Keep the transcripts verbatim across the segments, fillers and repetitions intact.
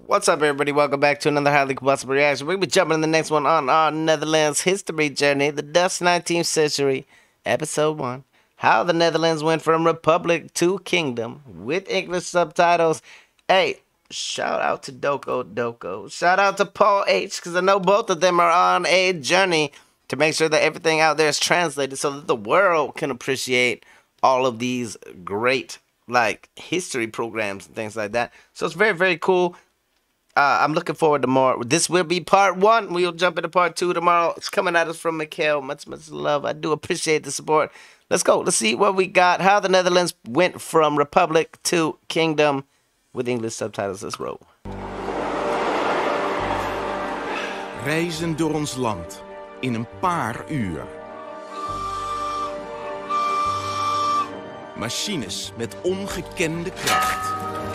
What's up, everybody? Welcome back to another highly possible reaction. We'll be jumping in the next one on our Netherlands history journey, the Dutch nineteenth century, episode one. How the Netherlands went from republic to kingdom with English subtitles. Hey, shout out to Doko Doko. Shout out to Paul H, because I know both of them are on a journey to make sure that everything out there is translated so that the world can appreciate all of these great, like, history programs and things like that. So it's very, very cool. Uh, I'm looking forward to more. This will be part one. We'll jump into part two tomorrow. It's coming at us from Mikhail. Much, much love. I do appreciate the support. Let's go. Let's see what we got. How the Netherlands went from republic to kingdom with English subtitles. Let's roll. Reizen door ons land in een paar uur. Machines met ongekende kracht.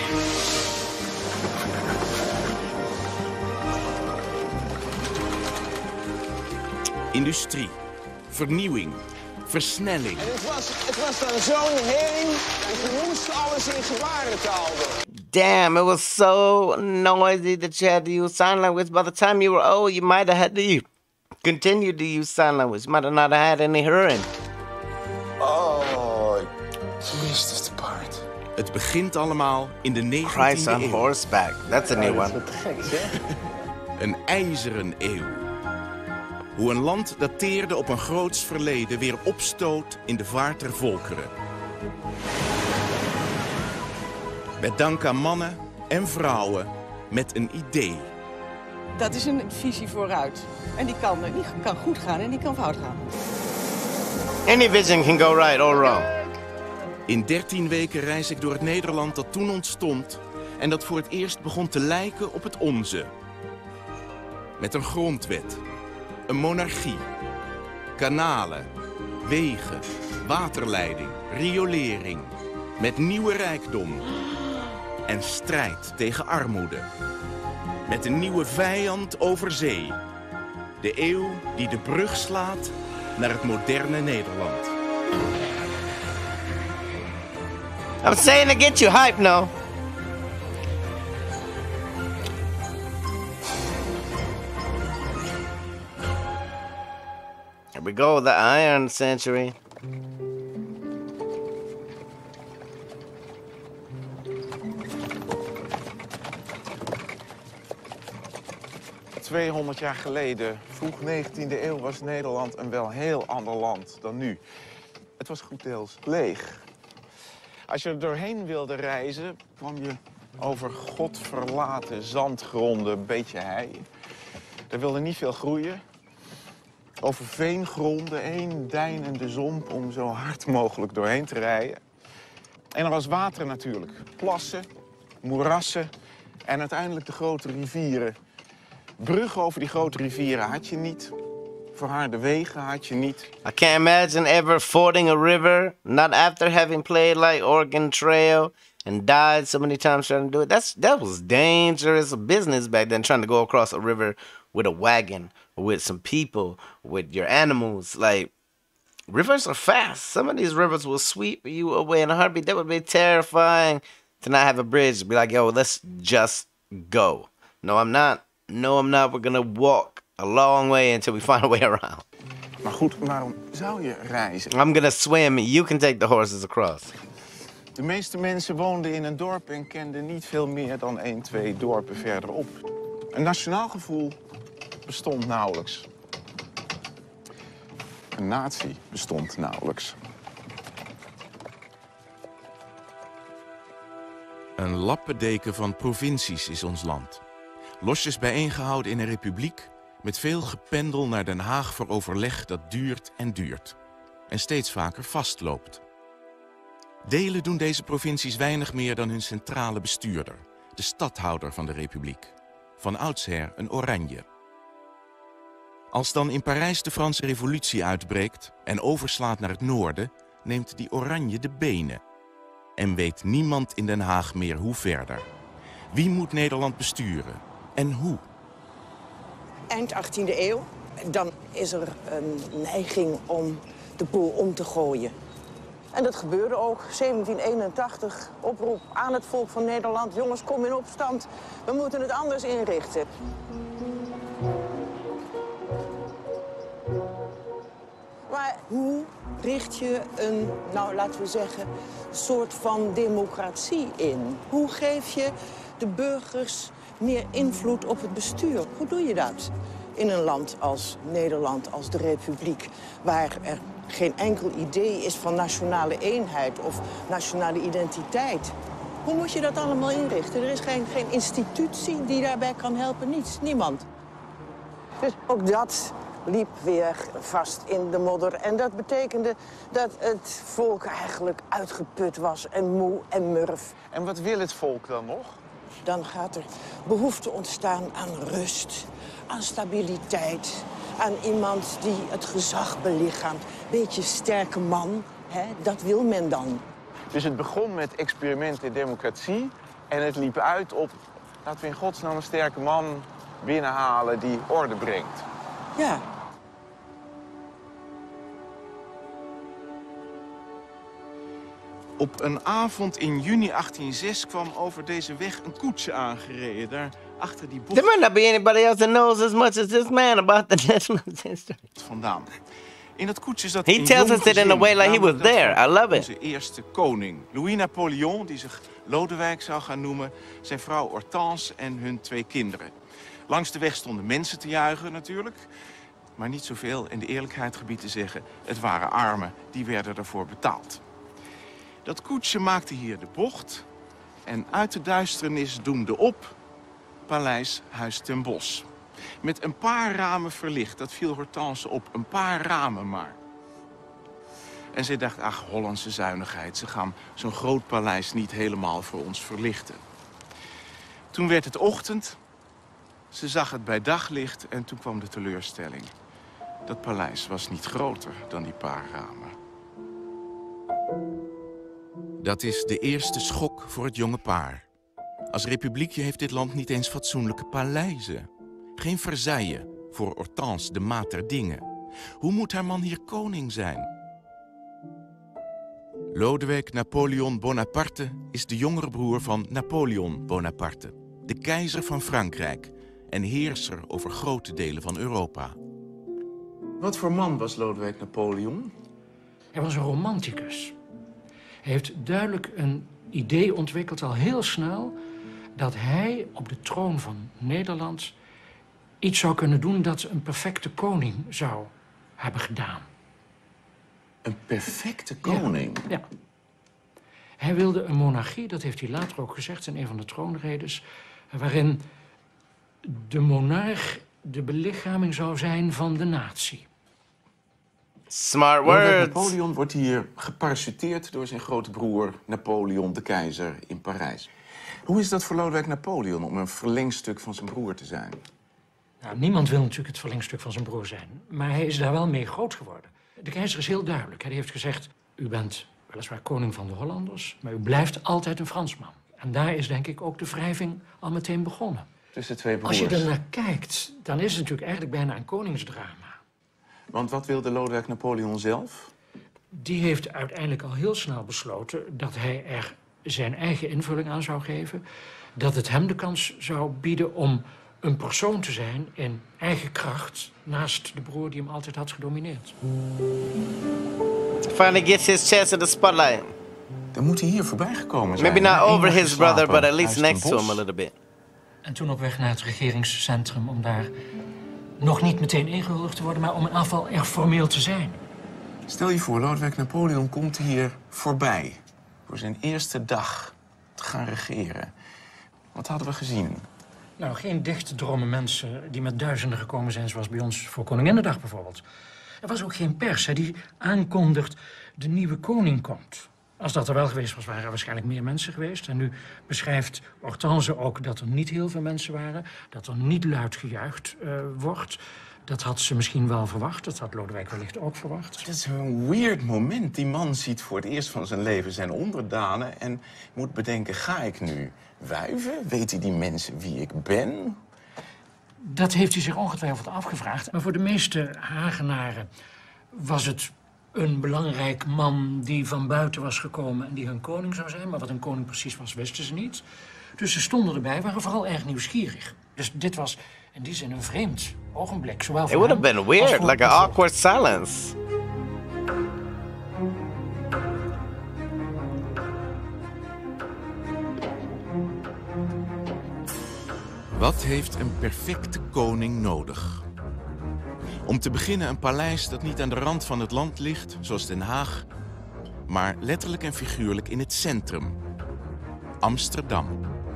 Industrie, vernieuwing, versnelling. En het was, het was dan zo'n heen dat je moest alles in gebarentaal doen. Damn, it was so noisy that you had to use sign language. By the time you were old, you might have had to continue to use sign language. You might have not had any hearing. Oh, Jesus, de paard. Het begint allemaal in de Christ negentiende on eeuw. horseback. That's a new one. Wat gek, zeg. Een ijzeren eeuw. Hoe een land dateerde op een groots verleden weer opstoot in de vaart der volkeren. Met dank aan mannen en vrouwen met een idee. Dat is een visie vooruit. En die kan, die kan goed gaan en die kan fout gaan. Any vision can go right or wrong. In dertien weken reis ik door het Nederland dat toen ontstond en dat voor het eerst begon te lijken op het onze. Met een grondwet, een monarchie, kanalen, wegen, waterleiding, riolering, met nieuwe rijkdom en strijd tegen armoede. Met een nieuwe vijand over zee. De eeuw die de brug slaat naar het moderne Nederland. I'm saying to get you hyped now. Here we go, the Iron Century. tweehonderd jaar geleden, vroeg negentiende eeuw, was Nederland een wel heel ander land dan nu. Het was goed deels leeg. Als je er doorheen wilde reizen, kwam je over godverlaten zandgronden, een beetje hei. Er wilde niet veel groeien. Over veengronden, één deinende zomp om zo hard mogelijk doorheen te rijden. En er was water natuurlijk. Plassen, moerassen en uiteindelijk de grote rivieren. Bruggen over die grote rivieren had je niet. Verharde wegen had je niet. I can't imagine ever fording a river, not after having played like Oregon Trail and died so many times trying to do it. That's that was dangerous business back then, trying to go across a river with a wagon or with some people, with your animals. Like, rivers are fast. Some of these rivers will sweep you away in a heartbeat. That would be terrifying to not have a bridge. Be like, yo, let's just go. No, I'm not. No, I'm not. We're gonna walk a long way until we find a way around. Maar goed, waarom zou je reizen? I'm gonna swim. You can take the horses across. De meeste mensen woonden in een dorp en kenden niet veel meer dan één, twee dorpen verderop. Een nationaal gevoel bestond nauwelijks. Een natie bestond nauwelijks. Een lappendeken van provincies is ons land. Losjes bijeengehouden in een republiek met veel gependel naar Den Haag voor overleg dat duurt en duurt. En steeds vaker vastloopt. Delen doen deze provincies weinig meer dan hun centrale bestuurder, de stadhouder van de republiek. Van oudsher een oranje. Als dan in Parijs de Franse revolutie uitbreekt en overslaat naar het noorden, neemt die oranje de benen. En weet niemand in Den Haag meer hoe verder. Wie moet Nederland besturen en hoe? Eind achttiende eeuw, dan is er een neiging om de boel om te gooien. En dat gebeurde ook. zeventien eenentachtig, oproep aan het volk van Nederland. Jongens, kom in opstand. We moeten het anders inrichten. Maar hoe richt je een, nou laten we zeggen, soort van democratie in? Hoe geef je de burgers meer invloed op het bestuur? Hoe doe je dat in een land als Nederland, als de Republiek, waar er geen enkel idee is van nationale eenheid of nationale identiteit? Hoe moet je dat allemaal inrichten? Er is geen, geen institutie die daarbij kan helpen, niets, niemand. Dus ook dat liep weer vast in de modder. En dat betekende dat het volk eigenlijk uitgeput was en moe en murf. En wat wil het volk dan nog? Dan gaat er behoefte ontstaan aan rust, aan stabiliteit, aan iemand die het gezag belichaamt. Beetje sterke man, hè? Dat wil men dan. Dus het begon met experimenten in democratie en het liep uit op, laten we in godsnaam een sterke man binnenhalen die orde brengt. Ja. Op een avond in juni achttien zes kwam over deze weg een koetsje aangereden. Daar achter die bocht There might not be anybody else that knows as much as this man about the Netherlands history. vandaan. In dat koetsje zat He een tells jong us it in a gezin, way like he namelijk was dat there. van I love it. Onze eerste koning, Louis Napoleon, die zich Lodewijk zou gaan noemen, zijn vrouw Hortense en hun twee kinderen. Langs de weg stonden mensen te juichen natuurlijk, maar niet zoveel. En de eerlijkheid gebied te zeggen, het waren armen, die werden ervoor betaald. Dat koetsje maakte hier de bocht en uit de duisternis doemde op Paleis Huis ten Bosch. Met een paar ramen verlicht, dat viel Hortense op, een paar ramen maar. En zij dacht, ach, Hollandse zuinigheid, ze gaan zo'n groot paleis niet helemaal voor ons verlichten. Toen werd het ochtend, ze zag het bij daglicht en toen kwam de teleurstelling. Dat paleis was niet groter dan die paar ramen. Dat is de eerste schok voor het jonge paar. Als republiekje heeft dit land niet eens fatsoenlijke paleizen. Geen Versailles voor Hortense, de maat der dingen. Hoe moet haar man hier koning zijn? Lodewijk Napoleon Bonaparte is de jongere broer van Napoleon Bonaparte, de keizer van Frankrijk en heerser over grote delen van Europa. Wat voor man was Lodewijk Napoleon? Hij was een romanticus. Hij heeft duidelijk een idee ontwikkeld, al heel snel, dat hij op de troon van Nederland iets zou kunnen doen dat een perfecte koning zou hebben gedaan. Een perfecte koning? Ja. ja. Hij wilde een monarchie, dat heeft hij later ook gezegd in een van de troonredes, waarin de monarch de belichaming zou zijn van de natie. Smart Lodewijk words. Napoleon wordt hier geparachuteerd door zijn grote broer Napoleon de Keizer in Parijs. Hoe is dat voor Lodewijk Napoleon om een verlengstuk van zijn broer te zijn? Nou, niemand wil natuurlijk het verlengstuk van zijn broer zijn, maar hij is daar wel mee groot geworden. De keizer is heel duidelijk. Hij heeft gezegd, u bent weliswaar koning van de Hollanders, maar u blijft altijd een Fransman. En daar is denk ik ook de wrijving al meteen begonnen. Tussen twee broers. Als je er naar kijkt, dan is het natuurlijk eigenlijk bijna een koningsdrama. Want wat wilde Lodewijk Napoleon zelf? Die heeft uiteindelijk al heel snel besloten dat hij er zijn eigen invulling aan zou geven. Dat het hem de kans zou bieden om een persoon te zijn in eigen kracht naast de broer die hem altijd had gedomineerd. Finally gets his chance in the spotlight. Dan moet hij hier voorbij gekomen zijn. Maybe not Eén over nacht his brother, geslapen, but at least Huis ten next to him Bosch. a little bit. En toen op weg naar het regeringscentrum om daar nog niet meteen ingehuldigd te worden, maar om in afval erg formeel te zijn. Stel je voor, Lodewijk Napoleon komt hier voorbij. Voor zijn eerste dag te gaan regeren. Wat hadden we gezien? Nou, geen dichte dromme mensen die met duizenden gekomen zijn, zoals bij ons voor Koninginnedag bijvoorbeeld. Er was ook geen pers hè, die aankondigt de nieuwe koning komt. Als dat er wel geweest was, waren er waarschijnlijk meer mensen geweest. En nu beschrijft Hortense ook dat er niet heel veel mensen waren, dat er niet luid gejuicht uh, wordt. Dat had ze misschien wel verwacht, dat had Lodewijk wellicht ook verwacht. Het is een weird moment. Die man ziet voor het eerst van zijn leven zijn onderdanen en moet bedenken, ga ik nu wuiven? Weten die mensen wie ik ben? Dat heeft hij zich ongetwijfeld afgevraagd. Maar voor de meeste Hagenaren was het een belangrijk man die van buiten was gekomen en die hun koning zou zijn. Maar wat een koning precies was, wisten ze niet. Dus ze stonden erbij, waren vooral erg nieuwsgierig. Dus dit was in die zin een vreemd ogenblik. Zowel It voor would have hem been als weird, voor like het an volk. awkward silence. Wat heeft een perfecte koning nodig? Om te beginnen een paleis dat niet aan de rand van het land ligt, zoals Den Haag, maar letterlijk en figuurlijk in het centrum. Amsterdam.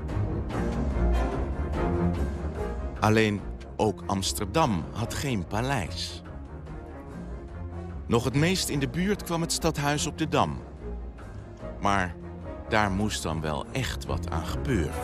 Alleen ook Amsterdam had geen paleis. Nog het meest in de buurt kwam het stadhuis op de Dam. Maar daar moest dan wel echt wat aan gebeuren.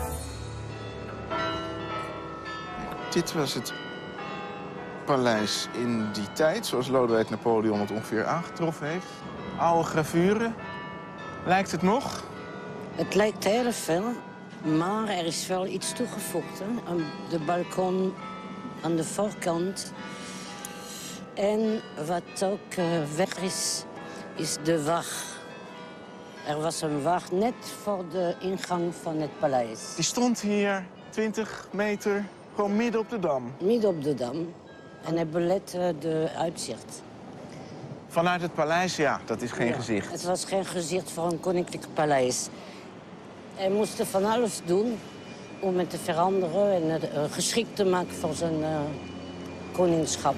Dit was het paleis in die tijd, zoals Lodewijk Napoleon het ongeveer aangetroffen heeft. Oude gravuren. Lijkt het nog? Het lijkt heel veel, maar er is wel iets toegevoegd. Hè? Aan de balkon aan de voorkant. En wat ook uh, weg is, is de wacht. Er was een wacht net voor de ingang van het paleis. Die stond hier, twintig meter, gewoon midden op de Dam. Midden op de Dam. En hij belette de uitzicht. Vanuit het paleis, ja, dat is geen Ja, gezicht. Het was geen gezicht voor een koninklijk paleis. Hij moest van alles doen om het te veranderen en het uh, geschikt te maken voor zijn uh, koningschap.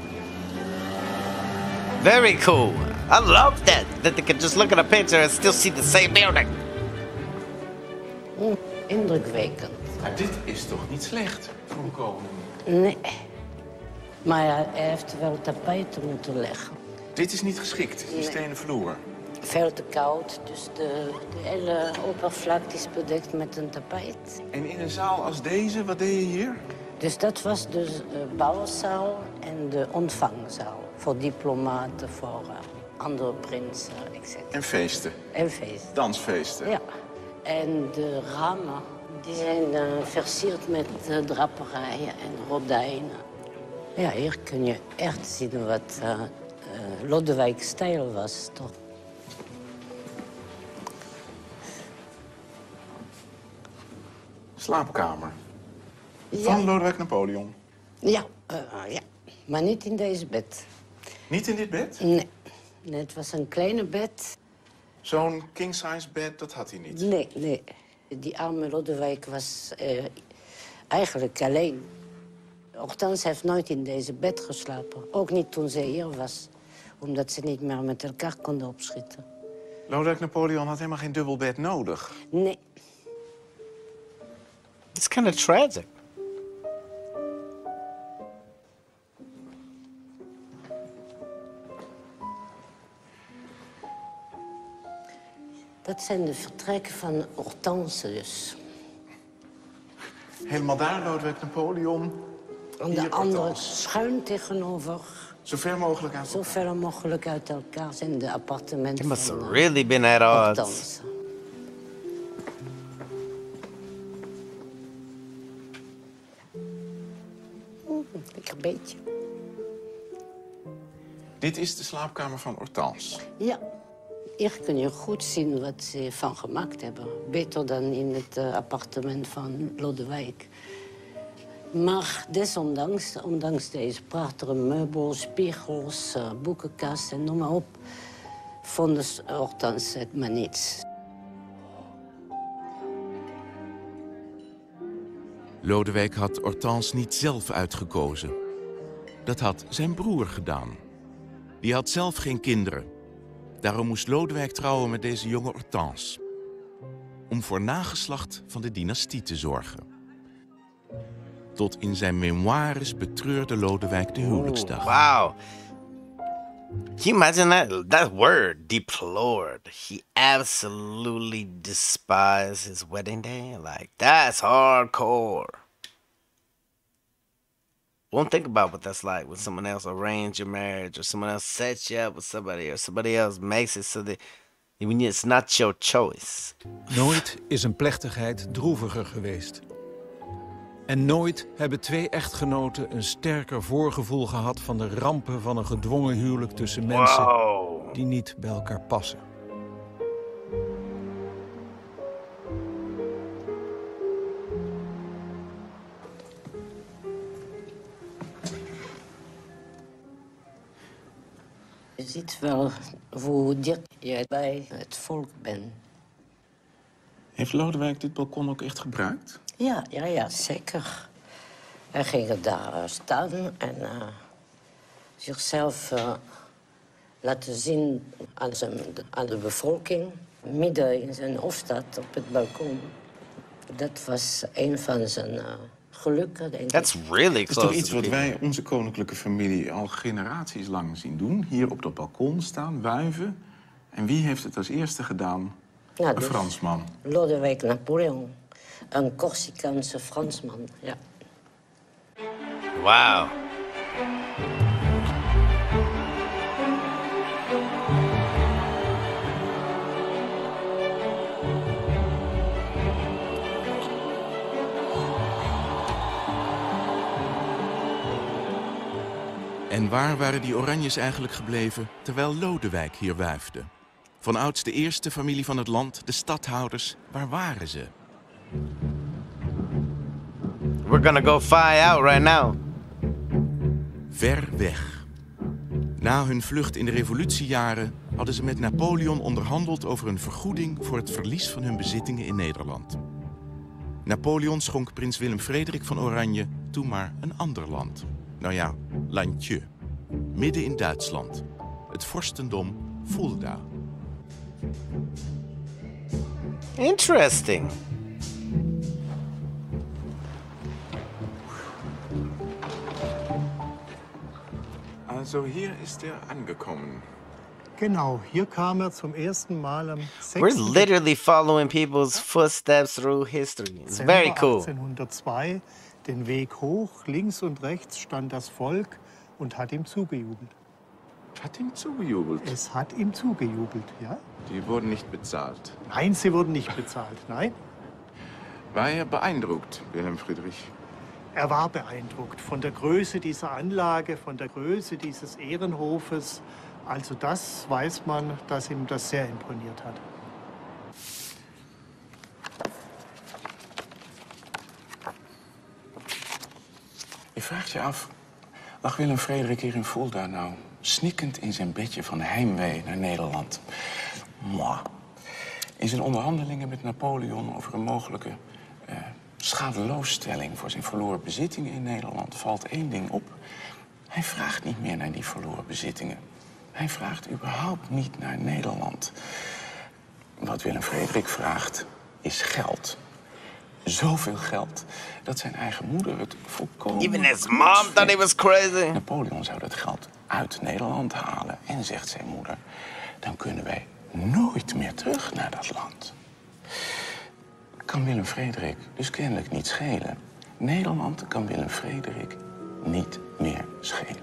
Very cool. I love that. That they could just look at a picture and still see the same building. Mm, indrukwekkend. Maar dit is toch niet slecht voor een koning? Nee. Maar hij heeft wel tapijten moeten leggen. Dit is niet geschikt, die Nee. stenen vloer. Veel te koud, dus de, de hele oppervlakte is bedekt met een tapijt. En in een zaal als deze, wat deed je hier? Dus dat was dus de bouwzaal en de ontvangzaal. Voor diplomaten, voor uh, andere prinsen, et cetera. En feesten, En feesten. dansfeesten. Ja. En de ramen, die zijn uh, versierd met uh, draperijen en gordijnen. Ja, hier kun je echt zien wat uh, uh, Lodewijk's stijl was, toch? Slaapkamer. Ja. Van Lodewijk Napoleon. Ja, uh, ja, maar niet in deze bed. Niet in dit bed? Nee. nee, het was een kleine bed. Zo'n king-size bed, dat had hij niet. Nee, nee. Die arme Lodewijk was uh, eigenlijk alleen. Hortense heeft nooit in deze bed geslapen. Ook niet toen ze hier was. Omdat ze niet meer met elkaar konden opschieten. Lodewijk Napoleon had helemaal geen dubbel bed nodig. Nee. It's kind of tragic. Dat zijn de vertrekken van Hortense dus. Helemaal daar, Lodewijk Napoleon. En de Hier andere Hortense. schuin tegenover. Zo ver mogelijk aan Zo ver mogelijk uit elkaar zijn de appartementen They must van have uh, really been at odds. Hortense. Mm, lekker beetje. Dit is de slaapkamer van Hortense. Ja, hier kun je goed zien wat ze van gemaakt hebben. Beter dan in het uh, appartement van Lodewijk. Maar desondanks, ondanks deze prachtige meubels, spiegels, uh, boekenkast en noem maar op, vonden Hortense het maar niets. Lodewijk had Hortense niet zelf uitgekozen. Dat had zijn broer gedaan. Die had zelf geen kinderen. Daarom moest Lodewijk trouwen met deze jonge Hortense. Om voor nageslacht van de dynastie te zorgen. Tot in zijn memoires betreurde Lodewijk de huwelijksdag. Wow. Can you imagine that? That word, deplored. He absolutely despised his wedding day. Like, that's hardcore. Won't think about what that's like when someone else arranges your marriage or someone else sets you up with somebody or somebody else makes it so that when it's not your choice. Nooit is een plechtigheid droeviger geweest. En nooit hebben twee echtgenoten een sterker voorgevoel gehad van de rampen van een gedwongen huwelijk tussen mensen Whoa. die niet bij elkaar passen. Je ziet wel hoe dicht je bij het volk bent. Heeft Lodewijk dit balkon ook echt gebruikt? Ja, ja, ja, zeker. Hij ging daar uh, staan en uh, zichzelf uh, laten zien aan, zijn, aan de bevolking. Midden in zijn hofstad op het balkon. Dat was een van zijn uh, gelukken, denk ik. That's really Dat is close. toch iets to wat the wij, onze koninklijke familie, al generaties lang zien doen? Hier op dat balkon staan, wuiven. En wie heeft het als eerste gedaan? Ja, Een dus Fransman. Lodewijk Napoleon. Een Corsicaanse Fransman, ja. Wow. En waar waren die Oranjes eigenlijk gebleven terwijl Lodewijk hier wuifde? Vanouds de eerste familie van het land, de stadhouders, waar waren ze? We're gonna go fly out right now. Ver weg. Na hun vlucht in de revolutiejaren hadden ze met Napoleon onderhandeld over een vergoeding voor het verlies van hun bezittingen in Nederland. Napoleon schonk prins Willem Frederik van Oranje toen maar een ander land. Nou ja, landje. Midden in Duitsland. Het vorstendom Fulda. Interesting. Also hier ist er angekommen. Genau, hier kam er zum ersten Mal am We're sechsten literally following people's footsteps through history. It's very Dezember cool. achtzehnhundertzwei den Weg hoch. Links und rechts stand das Volk und hat ihm zugejubelt. Hat ihm zugejubelt. Es hat ihm zugejubelt, ja? Die wurden nicht bezahlt. Nein, sie wurden nicht bezahlt, nein. War er beeindruckt, Wilhelm Friedrich? Er war beeindruckt von der Größe dieser Anlage, von der Größe dieses Ehrenhofes. Also das weiß man, dass ihm das sehr imponiert hat. Je vraagt je af, lag Willem Frederik hier in Fulda nou snikkend in zijn bedje van heimwee naar Nederland? Moi. In zijn onderhandelingen met Napoleon over een mogelijke uh, schadeloosstelling voor zijn verloren bezittingen in Nederland valt één ding op. Hij vraagt niet meer naar die verloren bezittingen. Hij vraagt überhaupt niet naar Nederland. Wat Willem Frederik vraagt, is geld. Zoveel geld dat zijn eigen moeder het volkomen... Even his mom thought he was crazy. Napoleon zou dat geld uit Nederland halen. En zegt zijn moeder, dan kunnen wij nooit meer terug naar dat land. Kan Willem Frederik dus kennelijk niet schelen. Nederland kan Willem Frederik niet meer schelen.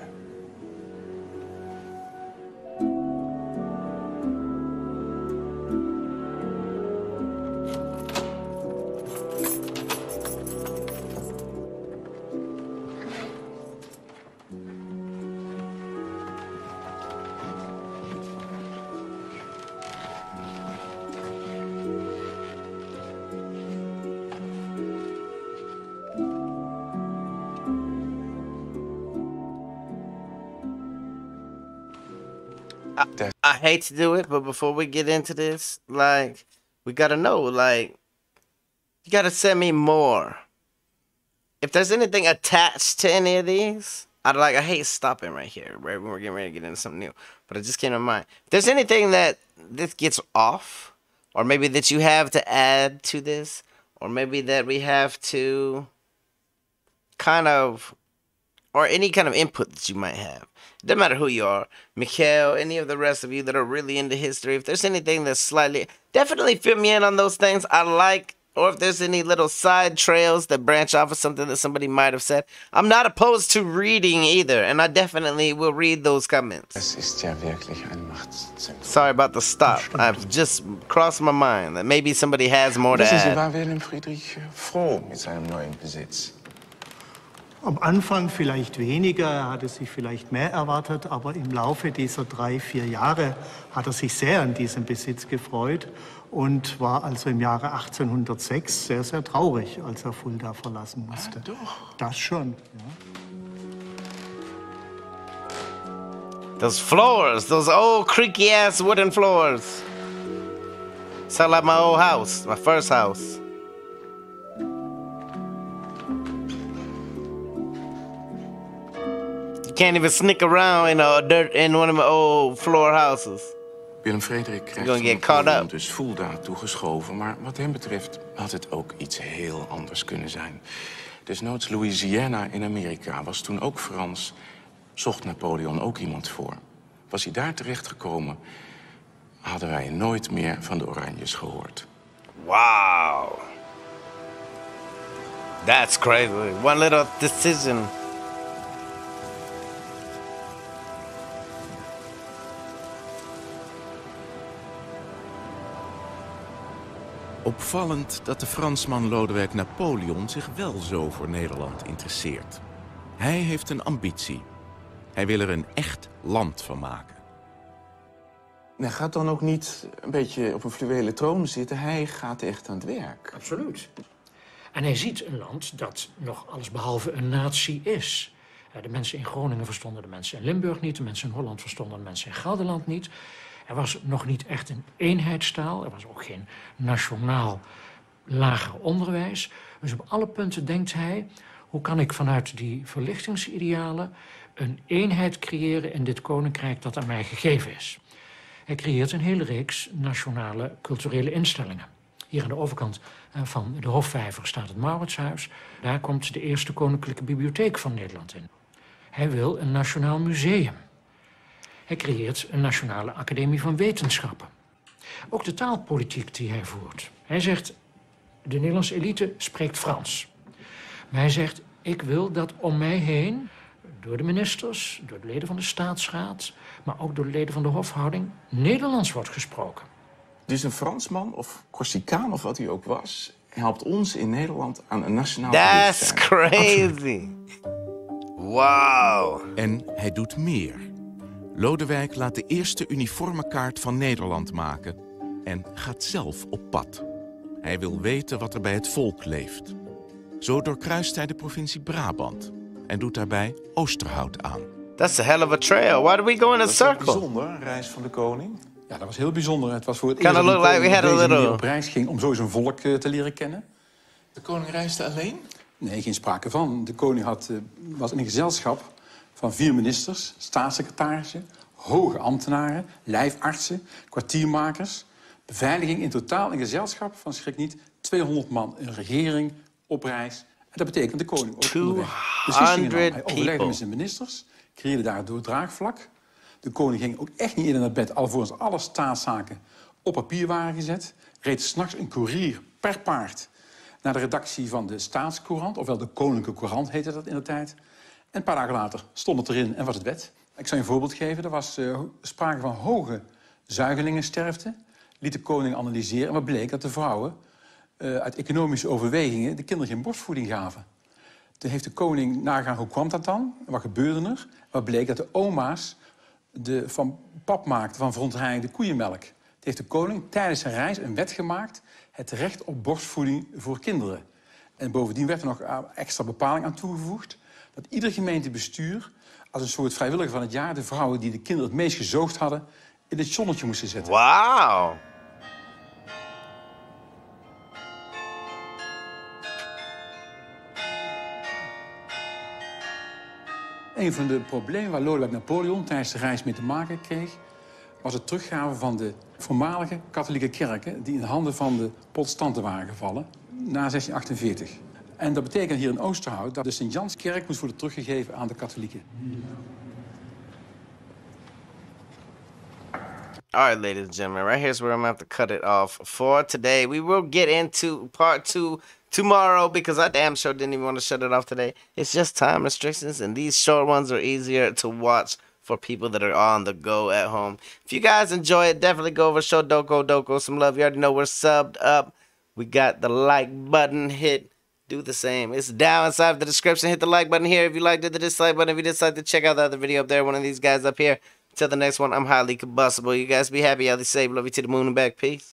I, I hate to do it, but before we get into this, like, we gotta know, like, you gotta send me more. If there's anything attached to any of these, I'd like, I hate stopping right here, right when we're getting ready to get into something new, but it just came to mind. If there's anything that this gets off, or maybe that you have to add to this, or maybe that we have to kind of, or any kind of input that you might have. Doesn't matter who you are, Mikhail, any of the rest of you that are really into history. If there's anything that's slightly, definitely fill me in on those things I like, or if there's any little side trails that branch off of something that somebody might have said. I'm not opposed to reading either, and I definitely will read those comments. Es ist ja wirklich ein Machtszentrum. Sorry about the stop. I've just crossed my mind that maybe somebody has more to Wissen Sie, add. war Wilhelm Friedrich froh mit seinem neuen Besitz? Am Anfang vielleicht weniger, er hatte sich vielleicht mehr erwartet, aber im Laufe dieser drei, vier Jahre hat er sich sehr an diesen Besitz gefreut und war also im Jahre achtzehnhundertsechs sehr, sehr traurig, als er Fulda verlassen musste. Ah, doch. Das schon, ja. Those floors, those old creaky ass wooden floors. Sound like my old house, my first house. You can't even sneak around in a dirt in one of my old floor houses. Willem Frederik krijgt You're gonna van get caught Napoleon up. dus Fulda toegeschoven. Maar wat hem betreft had het ook iets heel anders kunnen zijn. Desnoods Louisiana in Amerika was toen ook Frans. Zocht Napoleon ook iemand voor. Was hij daar terechtgekomen, hadden wij nooit meer van de Oranjes gehoord. Wow. That's crazy. One little decision. Opvallend dat de Fransman Lodewijk Napoleon zich wel zo voor Nederland interesseert. Hij heeft een ambitie. Hij wil er een echt land van maken. Hij gaat dan ook niet een beetje op een fluwelen troon zitten. Hij gaat echt aan het werk. Absoluut. En hij ziet een land dat nog allesbehalve een natie is. De mensen in Groningen verstonden de mensen in Limburg niet. De mensen in Holland verstonden de mensen in Gelderland niet. Er was nog niet echt een eenheidstaal. Er was ook geen nationaal lager onderwijs. Dus op alle punten denkt hij, hoe kan ik vanuit die verlichtingsidealen een eenheid creëren in dit koninkrijk dat aan mij gegeven is. Hij creëert een hele reeks nationale culturele instellingen. Hier aan de overkant van de Hofvijver staat het Mauritshuis. Daar komt de eerste koninklijke bibliotheek van Nederland in. Hij wil een nationaal museum. Hij creëert een nationale academie van wetenschappen. Ook de taalpolitiek die hij voert. Hij zegt, de Nederlandse elite spreekt Frans. Maar hij zegt, ik wil dat om mij heen, door de ministers, door de leden van de staatsraad, maar ook door de leden van de hofhouding, Nederlands wordt gesproken. Dus een Fransman of Corsicaan of wat hij ook was, helpt ons in Nederland aan een nationaal That's bewustzijn. crazy. Wow. En hij doet meer. Lodewijk laat de eerste uniforme kaart van Nederland maken en gaat zelf op pad. Hij wil weten wat er bij het volk leeft. Zo doorkruist hij de provincie Brabant en doet daarbij Oosterhout aan. That's a hell of a trail. Why do we go in a Dat is wel circle? bijzonder, een reis van de koning. Ja, dat was heel bijzonder. Het was voor het Kinda eerst dat look een like we koning had a op deze manier little- op reis ging om zo zijn volk uh, te leren kennen. De koning reisde alleen? Nee, geen sprake van. De koning had, uh, was in een gezelschap van vier ministers, staatssecretarissen, hoge ambtenaren, lijfartsen, kwartiermakers. Beveiliging in totaal een gezelschap van, schrik niet, tweehonderd man. Een regering op reis. En dat betekent de koning ook onderweg. Beslissingen nam. Hij overlegde people. met zijn ministers, creëerde daardoor draagvlak. De koning ging ook echt niet eerder naar bed, alvorens alle staatszaken op papier waren gezet. Reed 's nachts een koerier per paard naar de redactie van de Staatscourant, ofwel de Koninklijke Courant heette dat in de tijd. En een paar dagen later stond het erin en was het wet. Ik zal je een voorbeeld geven. Er was uh, sprake van hoge zuigelingensterfte. Liet de koning analyseren en wat bleek dat de vrouwen uh, uit economische overwegingen de kinderen geen borstvoeding gaven. Toen heeft de koning nagegaan hoe kwam dat dan? Wat gebeurde er? Wat bleek dat de oma's de, van pap maakten van verontreinigde koeienmelk. Toen heeft de koning tijdens zijn reis een wet gemaakt, het recht op borstvoeding voor kinderen. En bovendien werd er nog extra bepaling aan toegevoegd dat ieder gemeentebestuur als een soort vrijwilliger van het jaar de vrouwen die de kinderen het meest gezoogd hadden in het zonnetje moesten zetten. Wow. Een van de problemen waar Lodewijk Napoleon tijdens de reis mee te maken kreeg, was het teruggaven van de voormalige katholieke kerken die in de handen van de protestanten waren gevallen na zestien achtenveertig. En dat betekent hier in Oosterhout dat de Sint-Janskerk moest worden teruggegeven aan de katholieken. All right, ladies and gentlemen, right here's where I'm going to have to cut it off for today. We will get into part two tomorrow because I damn sure didn't even want to shut it off today. It's just time restrictions, and these short ones are easier to watch for people that are on the go at home. If you guys enjoy it, definitely go over, show Doko Doko some love. You already know we're subbed up. We got the like button hit. do the same. It's down inside of the description. Hit the like button here if you liked it, the dislike button if you dislike, check out the other video up there, one of these guys up here. Until the next one, I'm highly combustible. You guys be happy, healthy, safe, love you to the moon and back. Peace.